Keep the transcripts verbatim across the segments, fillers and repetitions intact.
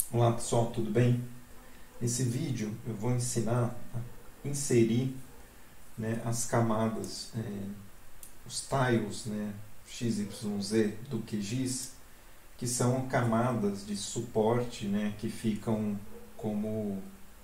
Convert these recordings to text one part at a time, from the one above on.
Olá pessoal, tudo bem? Nesse vídeo eu vou ensinar a inserir, né, as camadas, é, os tiles, né, X Y Z do Q G I S, que são camadas de suporte, né, que ficam como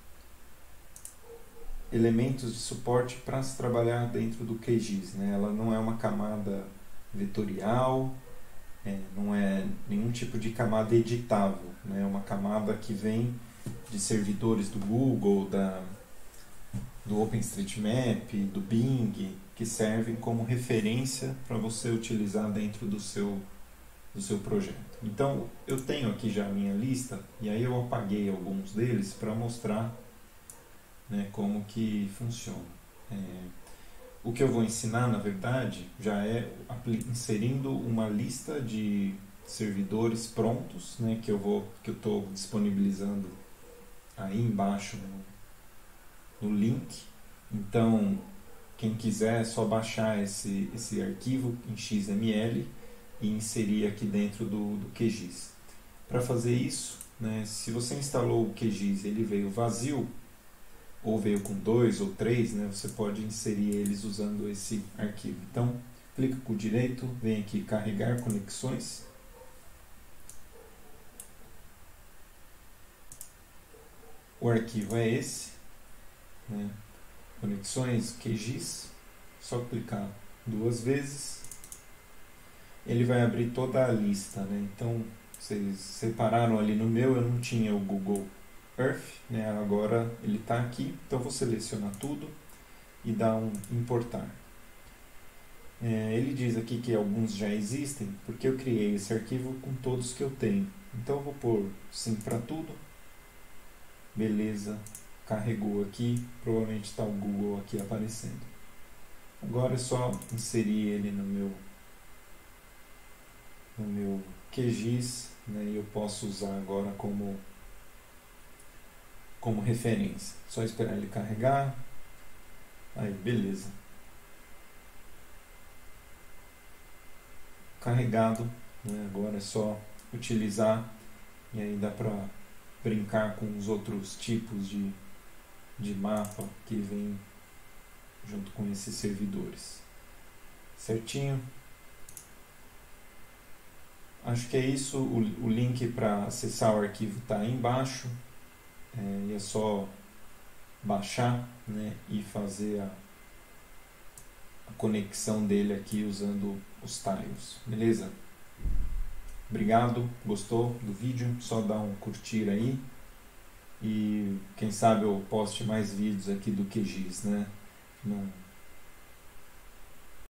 elementos de suporte para se trabalhar dentro do Q G I S. Né? Ela não é uma camada vetorial, é, não é nenhum tipo de camada editável, né? É uma camada que vem de servidores do Google, da, do OpenStreetMap, do Bing, que servem como referência para você utilizar dentro do seu, do seu projeto. Então, eu tenho aqui já a minha lista, e aí eu apaguei alguns deles para mostrar, né, como que funciona. É, o que eu vou ensinar, na verdade, já é inserindo uma lista de servidores prontos, né, que eu vou que eu estou disponibilizando aí embaixo no, no link. Então, quem quiser é só baixar esse, esse arquivo em X M L e inserir aqui dentro do, do Q G I S. Para fazer isso, né, se você instalou o Q G I S e ele veio vazio, ou veio com dois ou três, né, você pode inserir eles usando esse arquivo. Então, clica com o direito, vem aqui carregar conexões. O arquivo é esse, né, conexões Q G I S. Só clicar duas vezes, ele vai abrir toda a lista, né? Então, vocês separaram ali no meu, eu não tinha o Google Earth, né? Agora ele está aqui, então vou selecionar tudo e dar um importar. É, ele diz aqui que alguns já existem, porque eu criei esse arquivo com todos que eu tenho. Então eu vou pôr sim para tudo. Beleza, carregou aqui, provavelmente está o Google aqui aparecendo. Agora é só inserir ele no meu, no meu Q G I S, né, e eu posso usar agora como, como referência. Só esperar ele carregar. Aí, beleza. Carregado, né, agora é só utilizar e aí dá para brincar com os outros tipos de, de mapa que vem junto com esses servidores. Certinho? Acho que é isso. O, o link para acessar o arquivo está aí embaixo. É, e é só baixar, né, e fazer a, a conexão dele aqui usando os tiles. Beleza? Obrigado. Gostou do vídeo? Só dá um curtir aí. E quem sabe eu poste mais vídeos aqui do Q G I S, né? Não,